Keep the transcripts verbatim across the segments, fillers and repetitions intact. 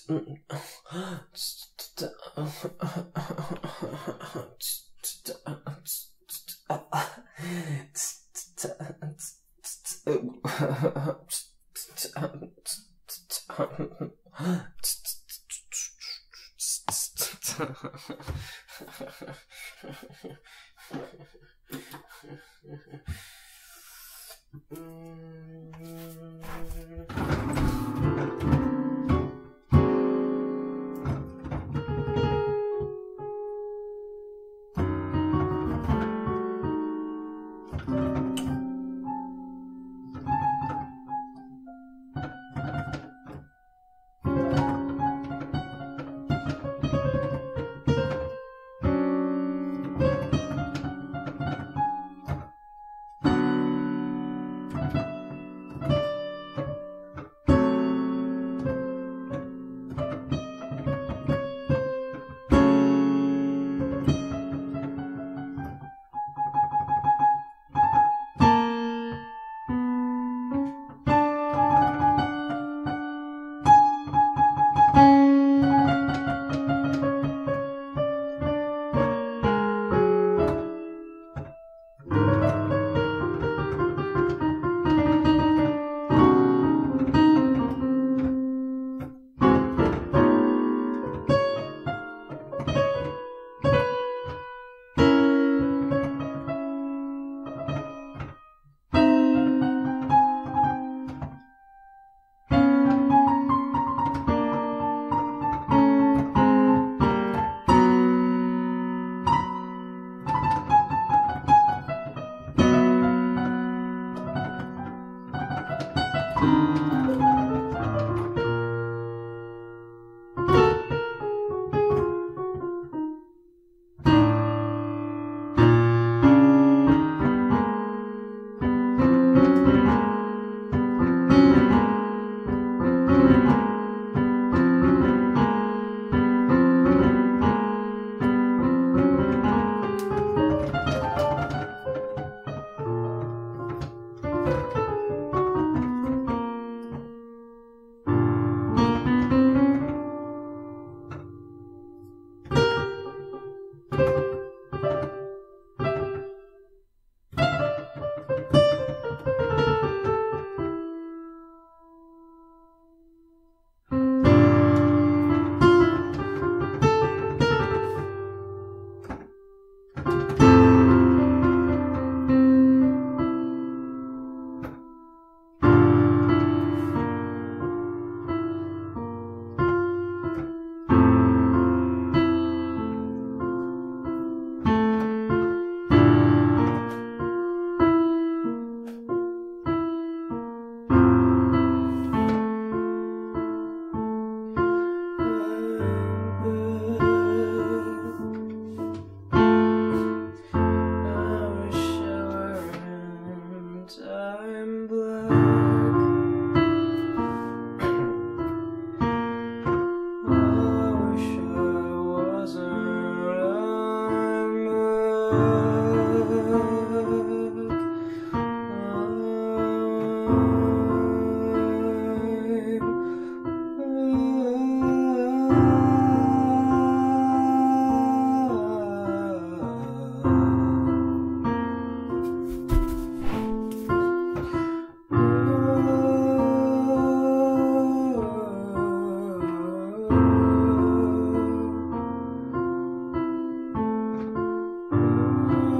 Oh,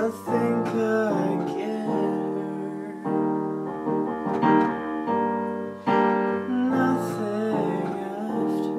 think I get nothing after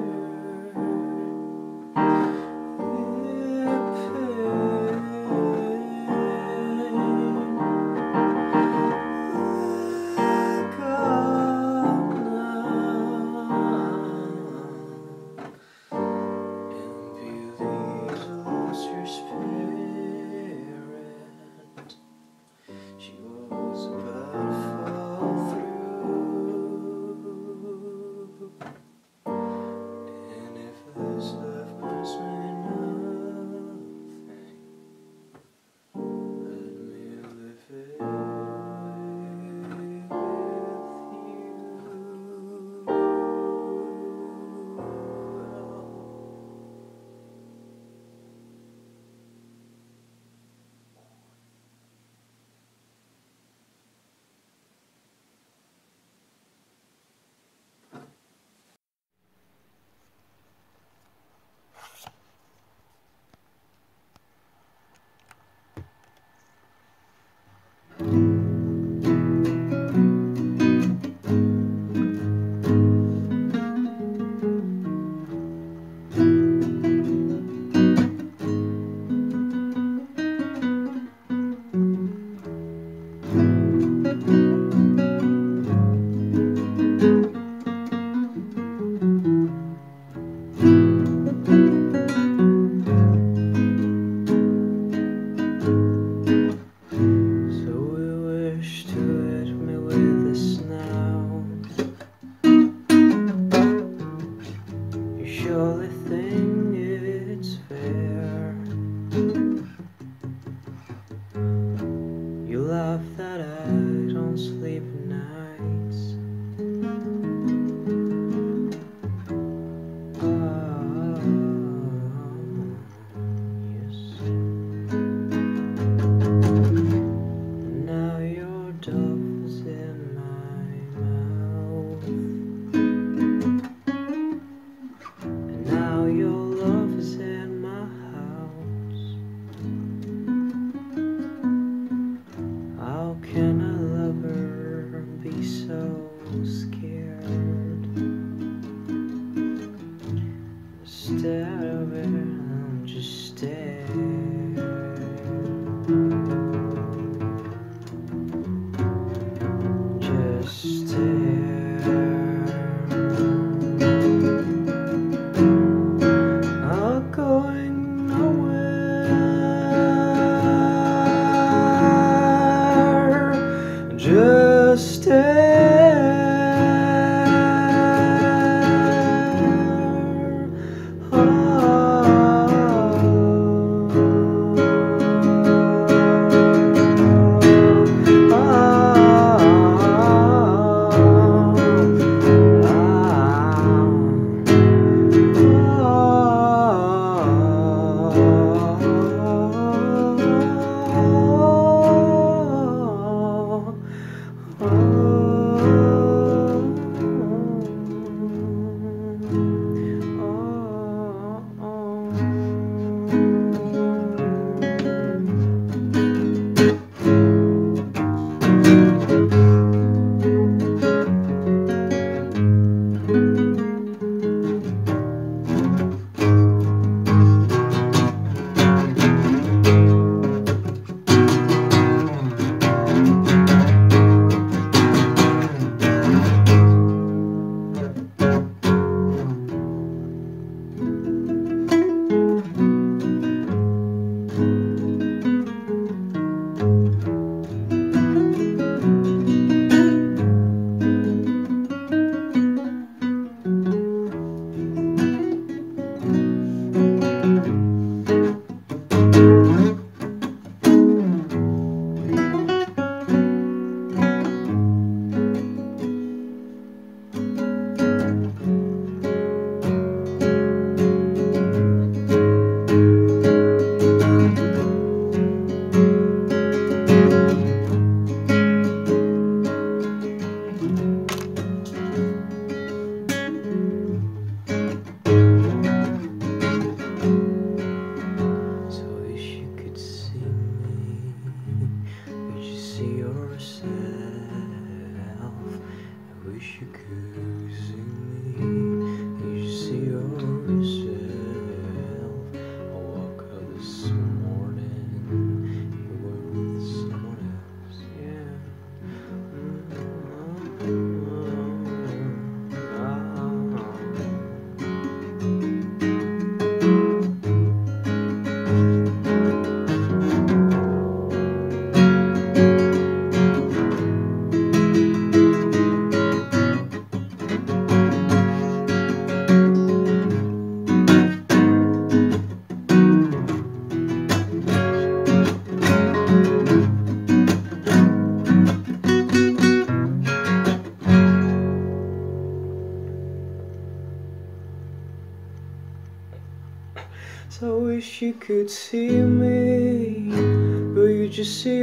could see me, but you just see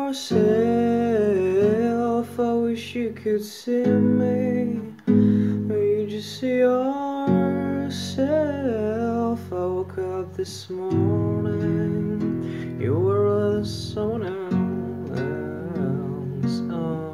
yourself. I wish you could see me, but you just see yourself. I woke up this morning, you were with someone else. Oh.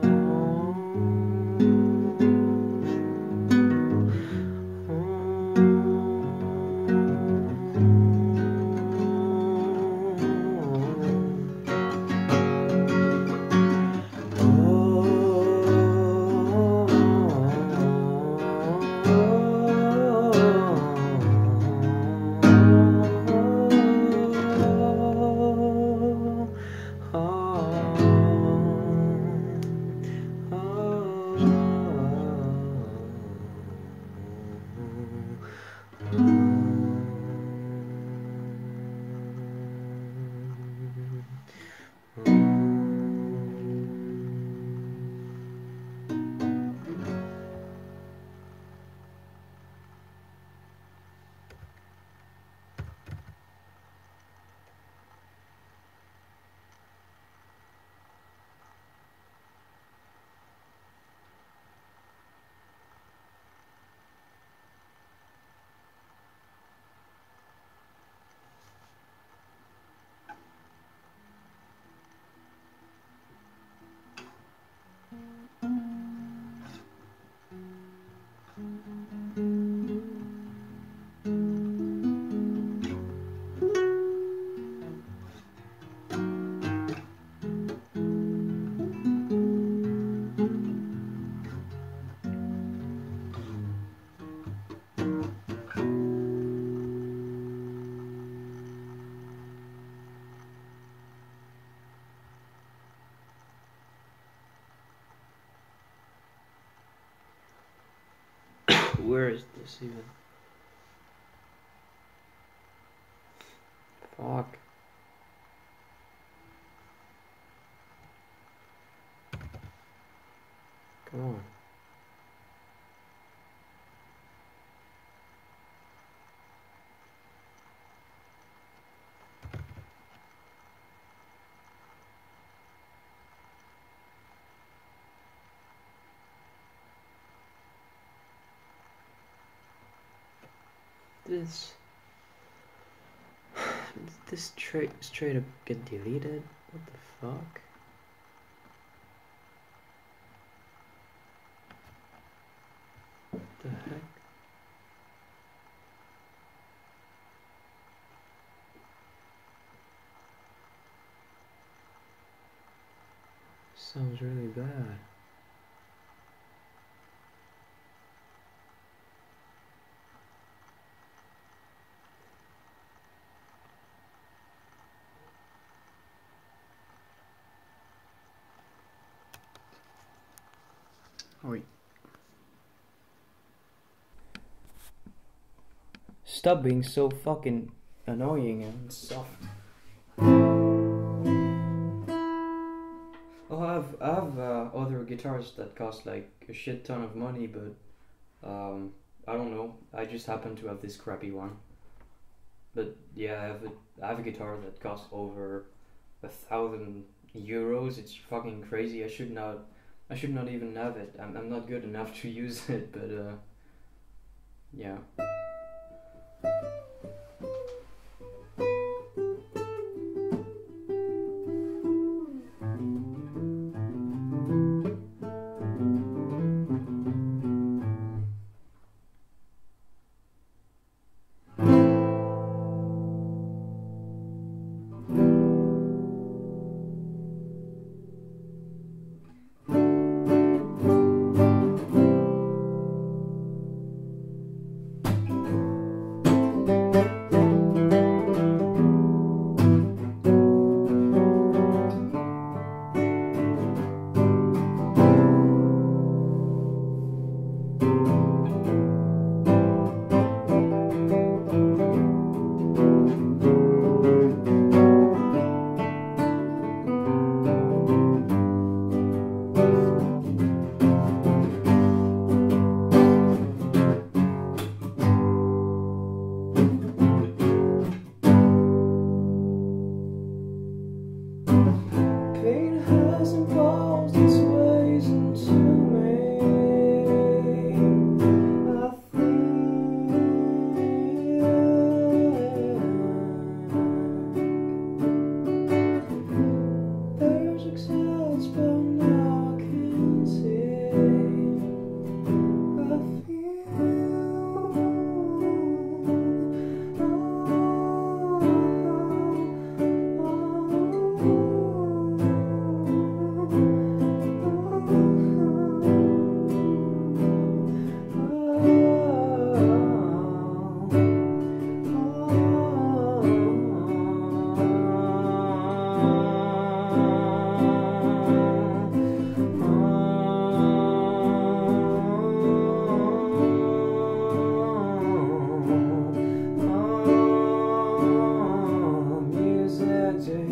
Where is this even? Fuck. Come on. This this straight straight up get deleted? What the fuck? What the heck? Sounds really bad. Wait. Stop being so fucking annoying and soft. Oh, I have, I have uh, other guitars that cost like a shit ton of money, but um, I don't know. I just happen to have this crappy one. But yeah, I have a, I have a guitar that costs over a thousand euros. It's fucking crazy. I should not. I should not even have it. I'm, I'm not good enough to use it, but uh, yeah.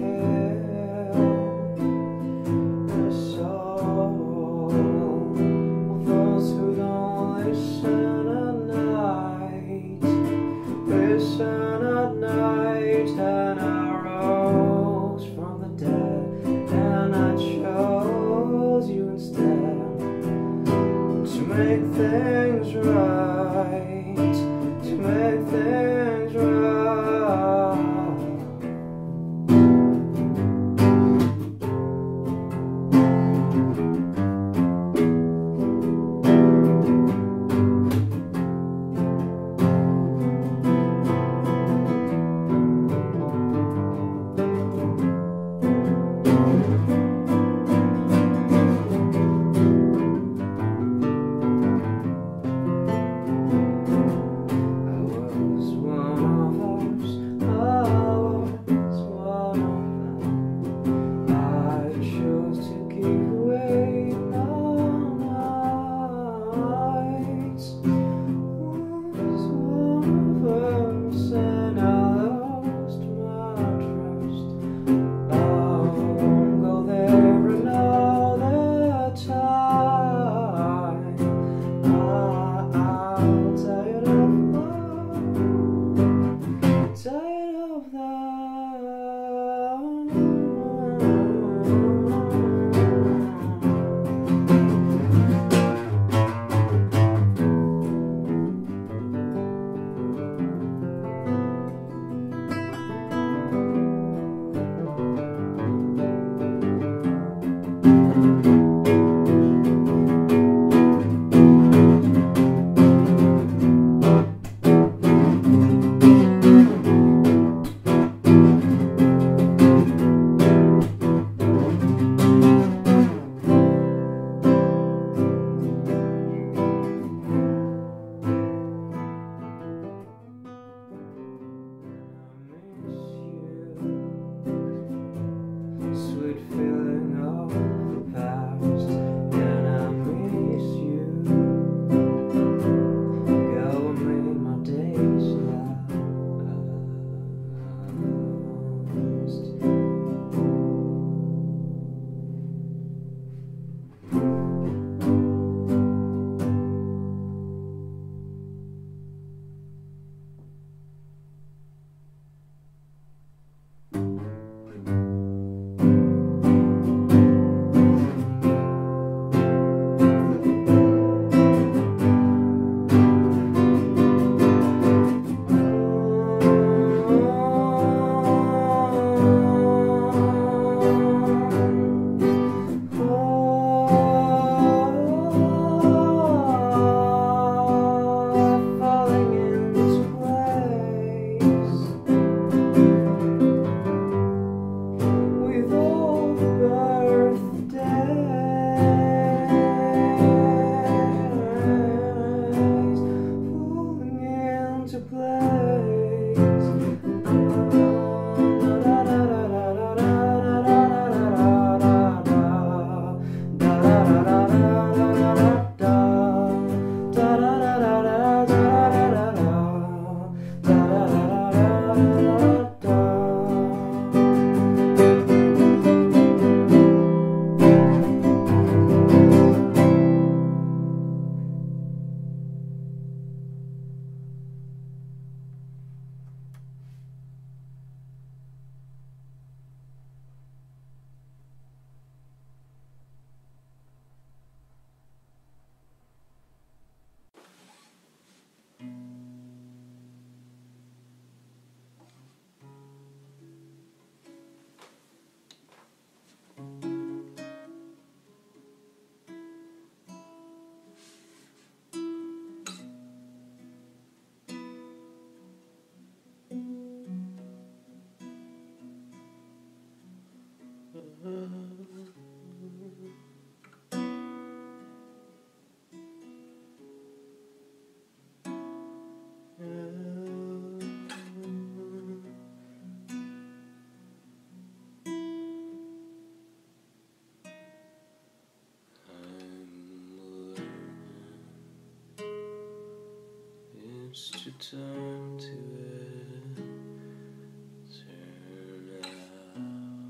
Turn to it, turn out.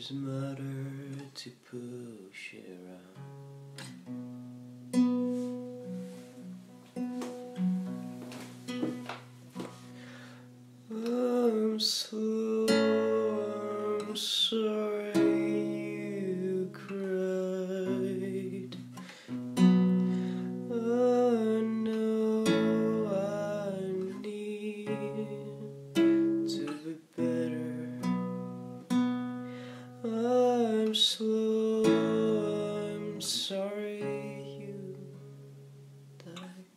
his mother to push around. I'm slow, I'm sorry you cried. I know I need to be better. I'm slow, I'm sorry you died.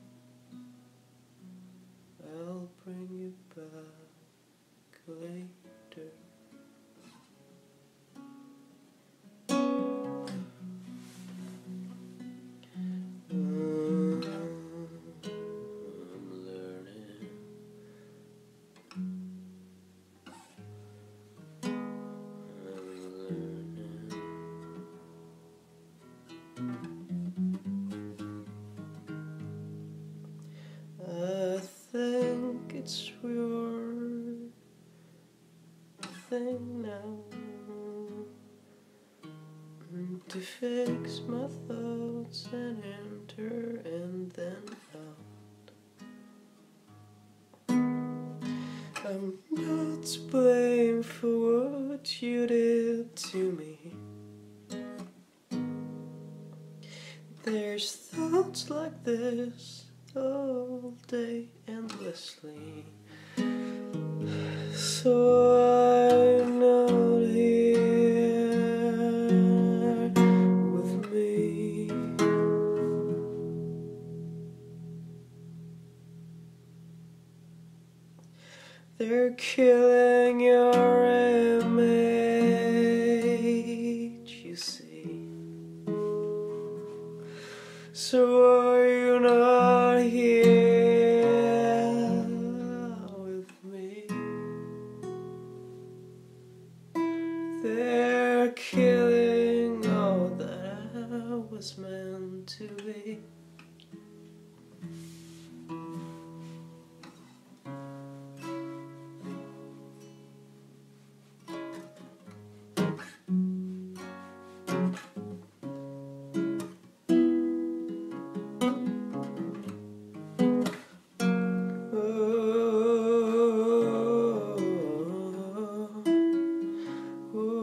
I'll bring you back later. Um, I'm learning. I'm learning. I think it's your thing now to fix my thoughts and enter and then out. I'm not to blame for what you did to me. There's thoughts like this all day endlessly. So I'm not here with me. They're killing your image, you see. So are you not here with me? They're killing all that I was meant to be.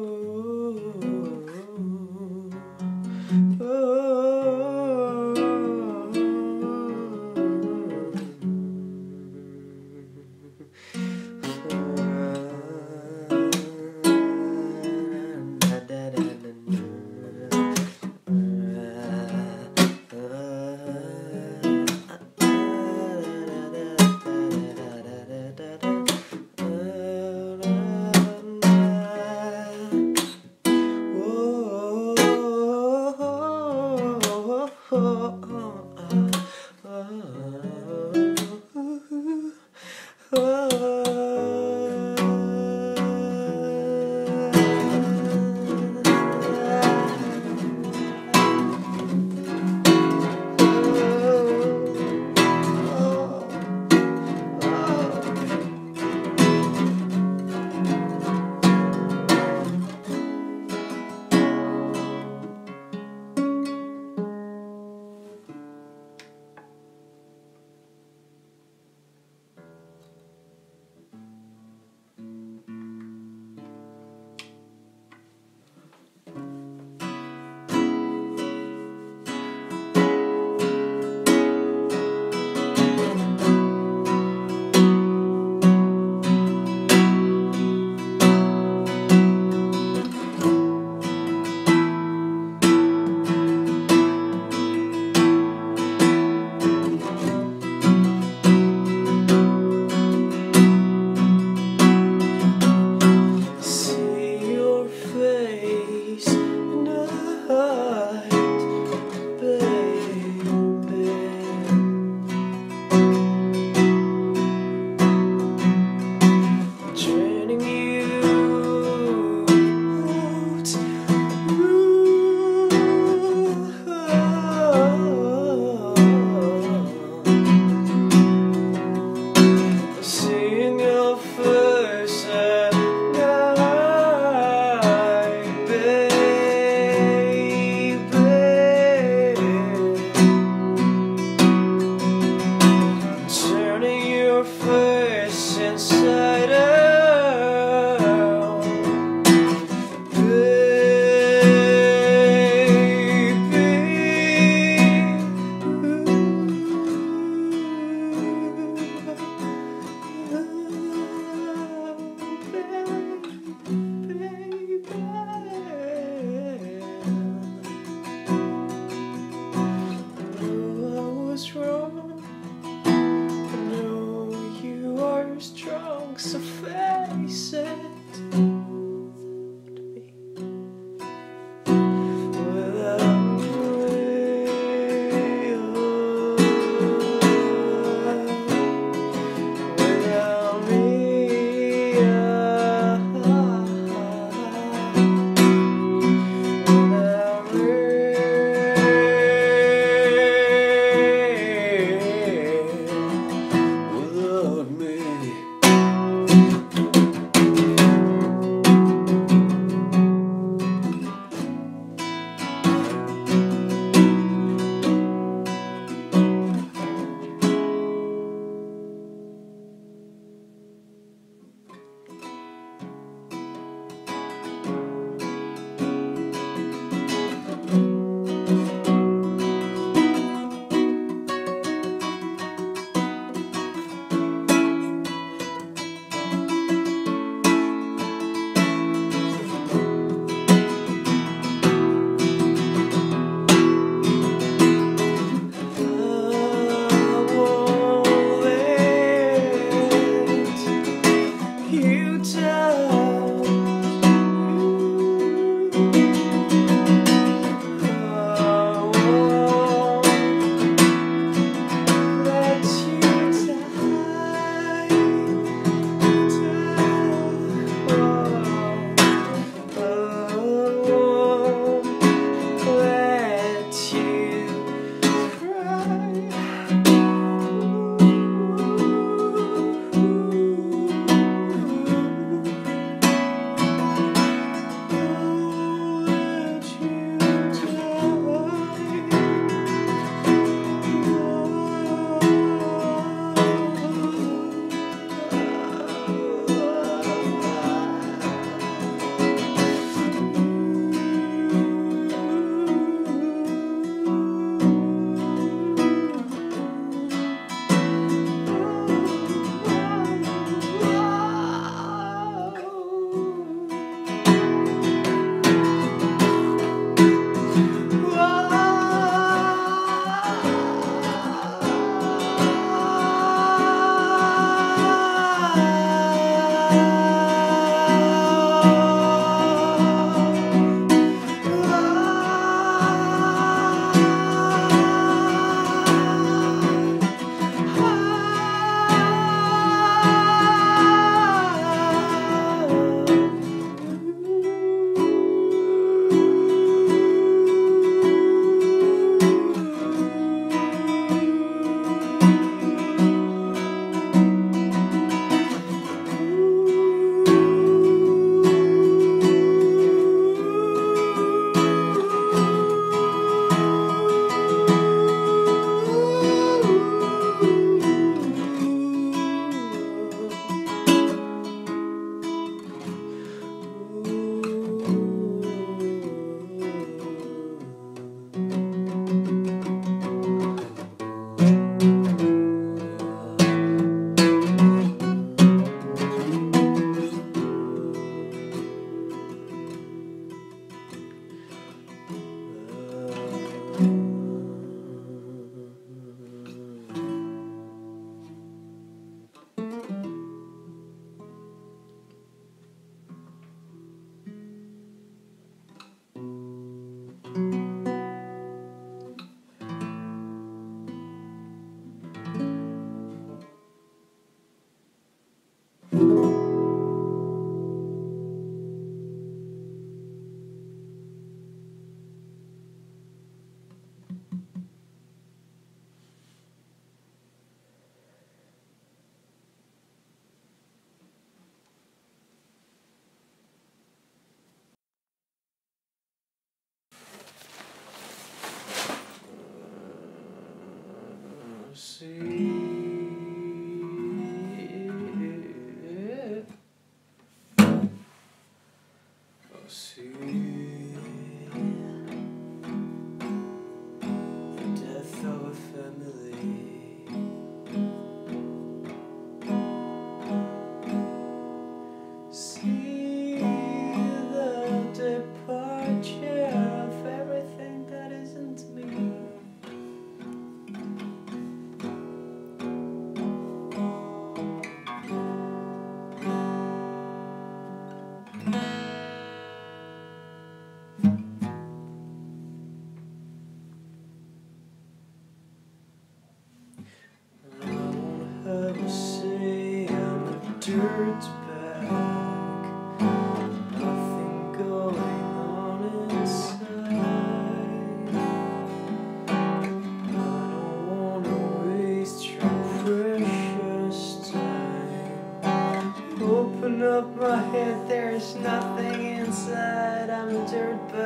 Oh,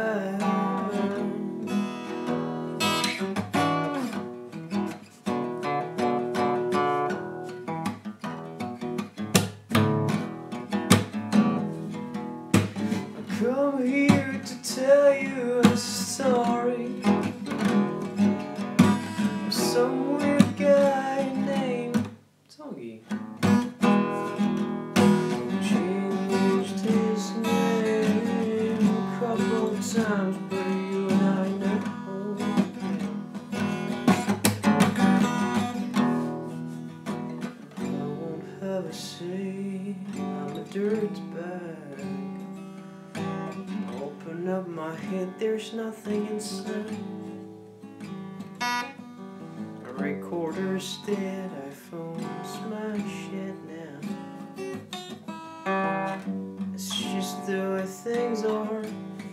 back. I come here to tell you a story of some weird guy named Tanguy. Changed his name a couple times, but you and I know him. I won't have a say, I'm a dirtbag. Open up my head, there's nothing inside. My recorder's dead, iPhone's my shit now. It's just the way things are.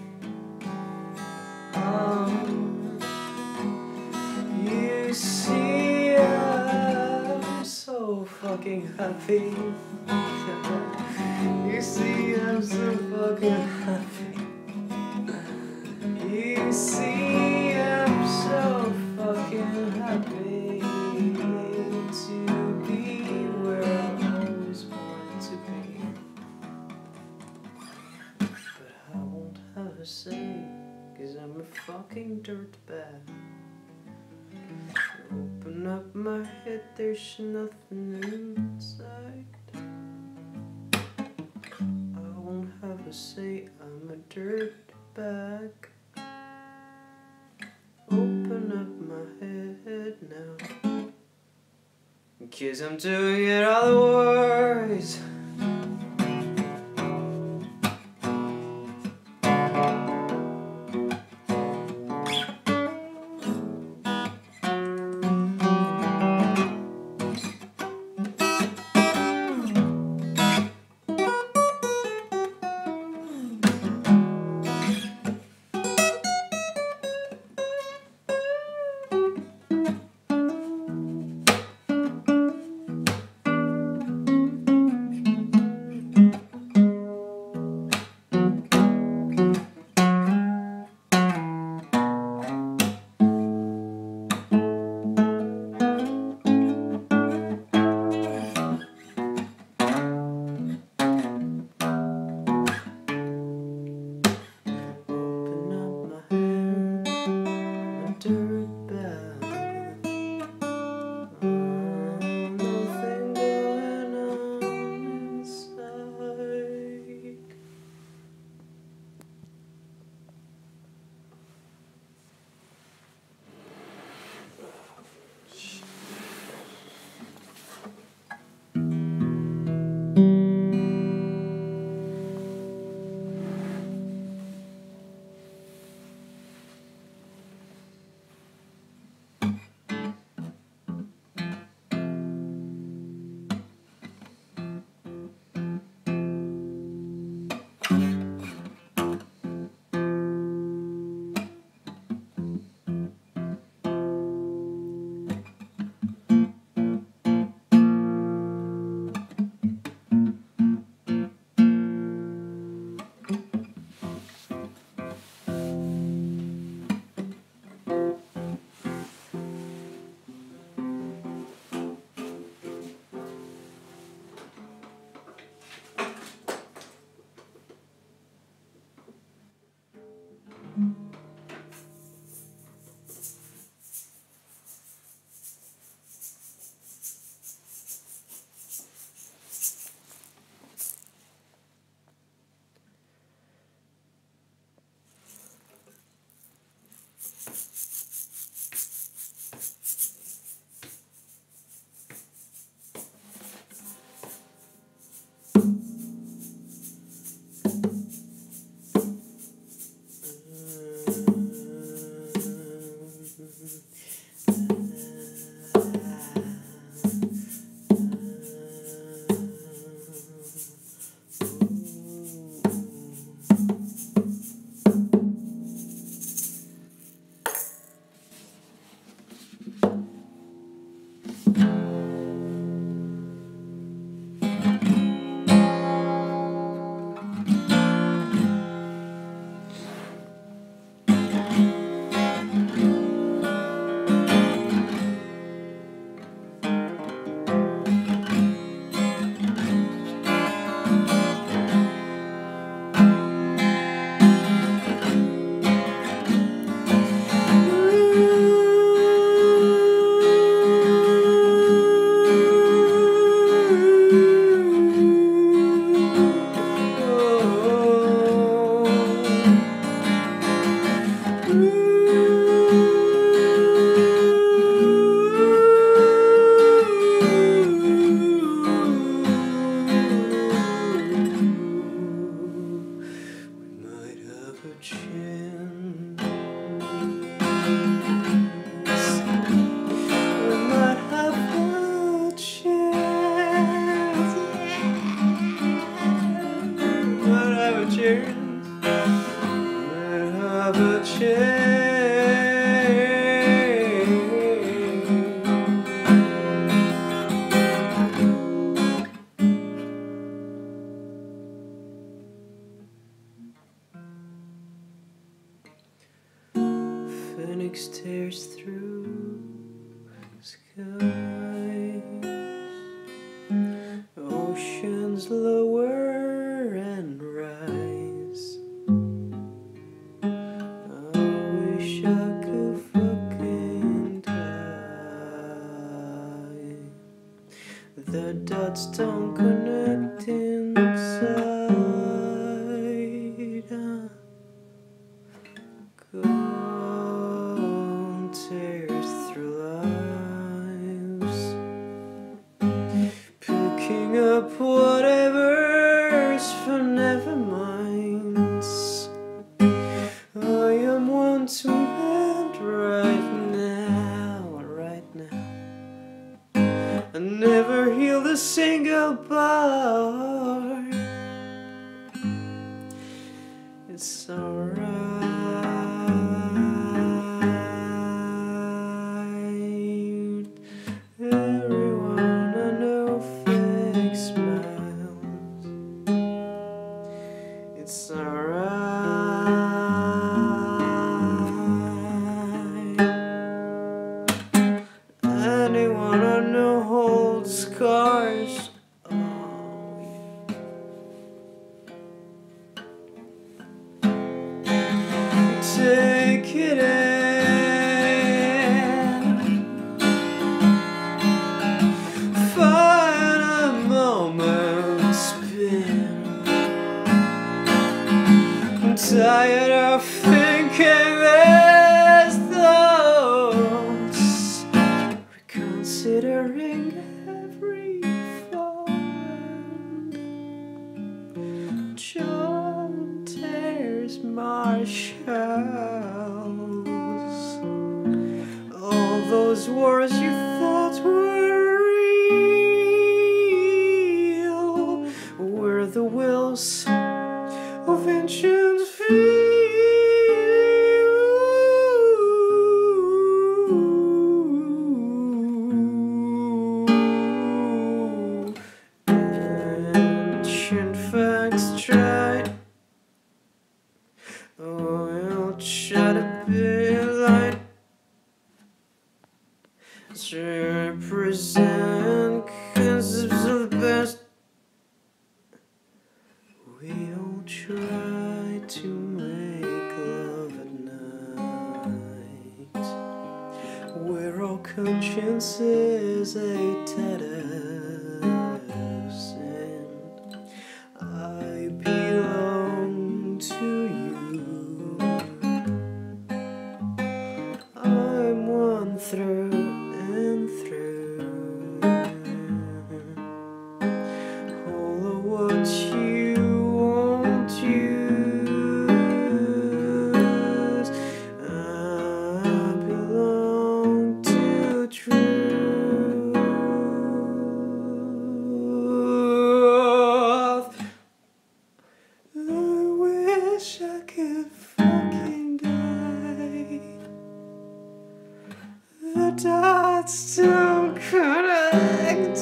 Um, you see, I'm so fucking happy. You see, I'm so fucking happy. You see, I'm so fucking happy to be where I always wanted to be. But I won't have a say, cause I'm a fucking dirtbag. Open up my head, there's nothing inside. I won't have a say, I'm a dirtbag. Open up my head now, cause I'm doing it otherwise. Phoenix stares through skies, oceans lower and rise. I wish I could fucking die. The dots don't connect inside. Gold tears through lives, picking up whatever's for neverminds. I am one to mend right now, right now. I never healed a single bar. It's alright. Everyone I know fake smiles. It's alright. Anyone I know holds scars. Oh, yeah. Take it in. Find a moment, spin. I'm tired of thinking these thoughts, reconsidering every fond. John tears my shells. All those words you thought were real were the wills of ancient fear. Ancient facts tried. Oh, I'll try to be light to represent concepts of the best. We all try to make love at night, where our consciences ate tatters, and I belong to you. I'm one through and through. All of what you won't use, I belong to truth. I wish I could fucking die. The dots don't connect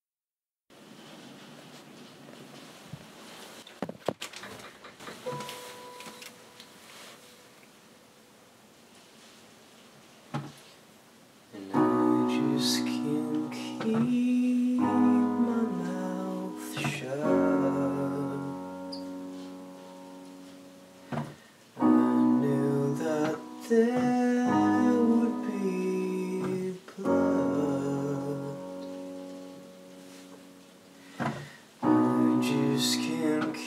inside.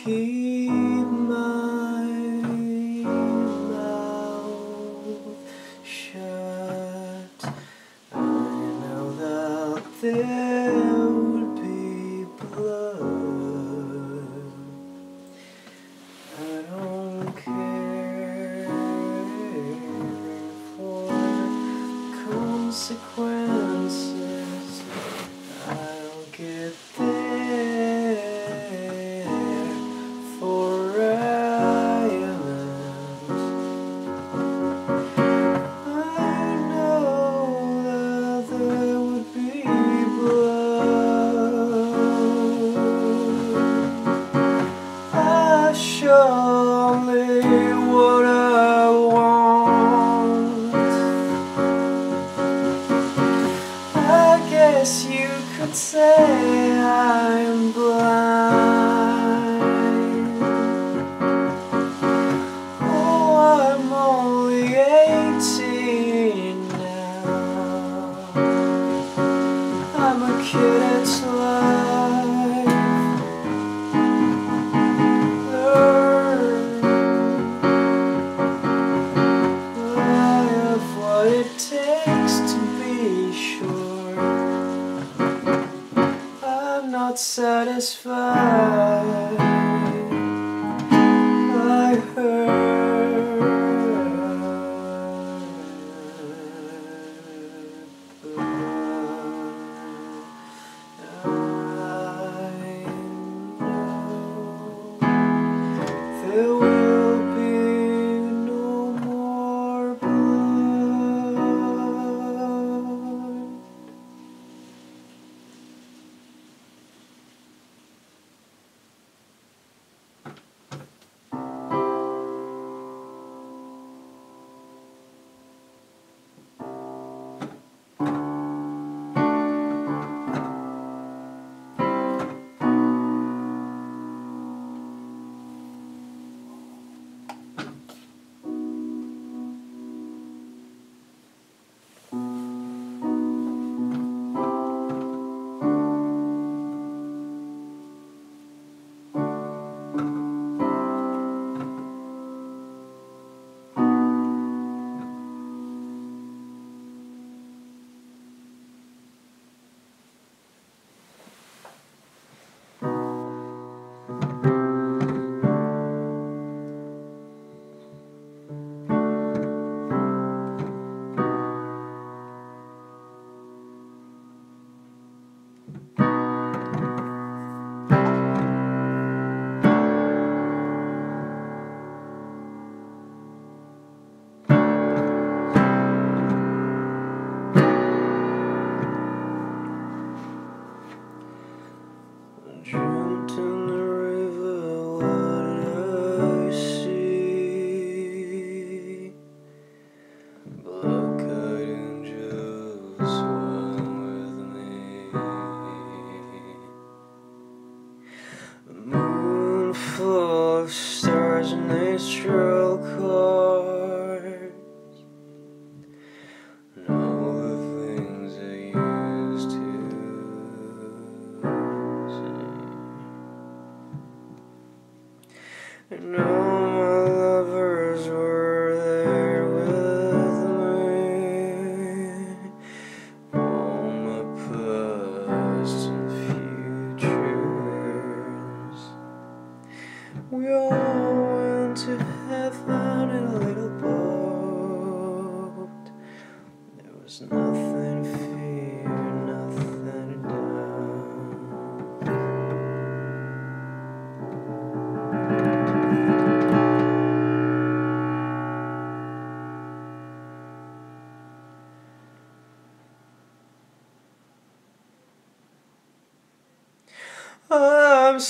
keep my mouth shut. I know that there would be blood. I don't care for consequences. I'll get there for violence. I know that there would be blood. I show me what I want. I guess you could say I'm blind. Oh, I'm only eighteen now. I'm a kid at life. Learn. I have what it takes to be sure. I'm not satisfied. I heard, but I know there will be no more blood. Jumped in the river, what did I see? Black-eyed angels swam with me. A moon full of stars and they stroll chords. And all the things I used to and all my lovers were there with me. All my past and futures. We all went to heaven in a little boat. There was nothing to fear, nothing to doubt. I'm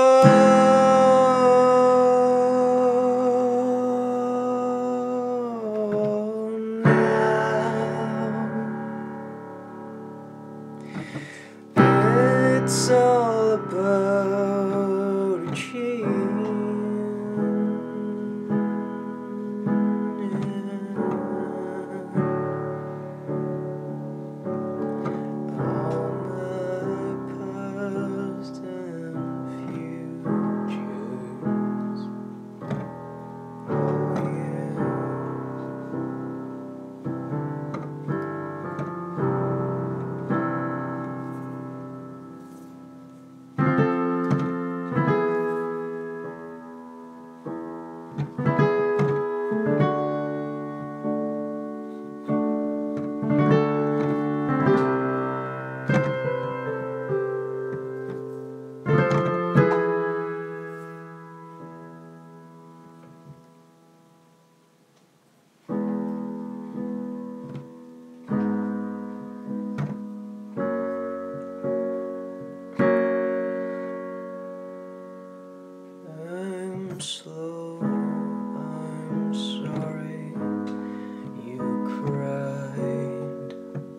slow now. It's all about a change. All my past and future. I'm slow, I'm sorry you cried.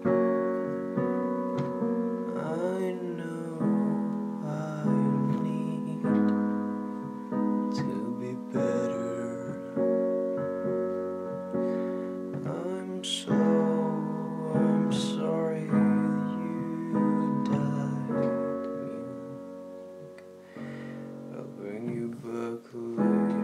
I know I need to be better. I'm so, I'm sorry you died. I'll bring you back later.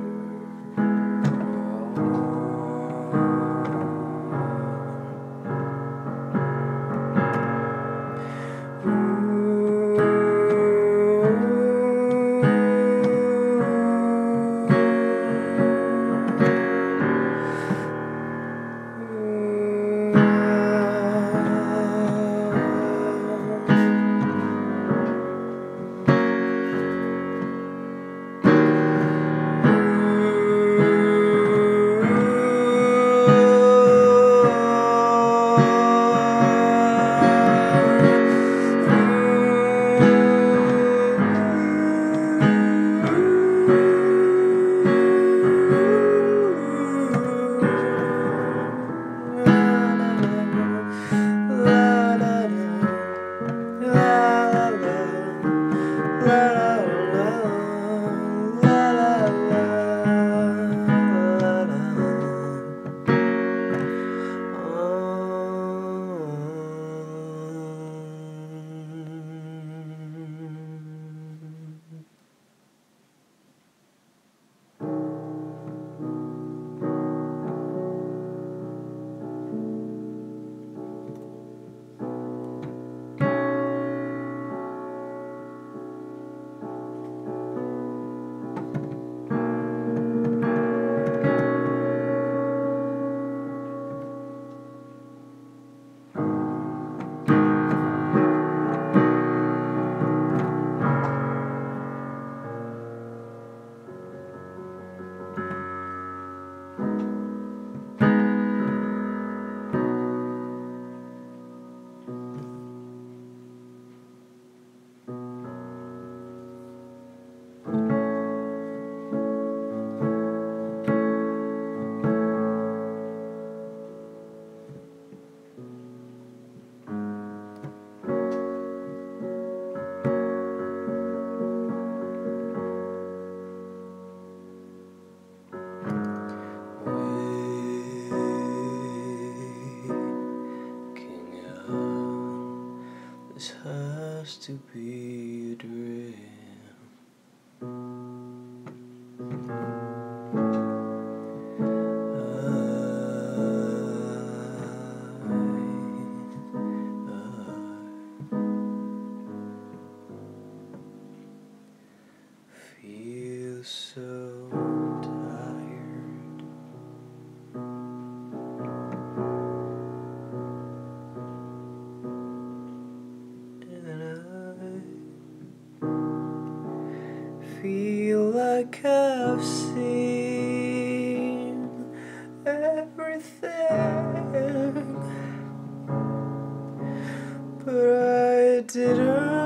This has to be a dream. I feel so tired. Feel like I've seen everything, but I didn't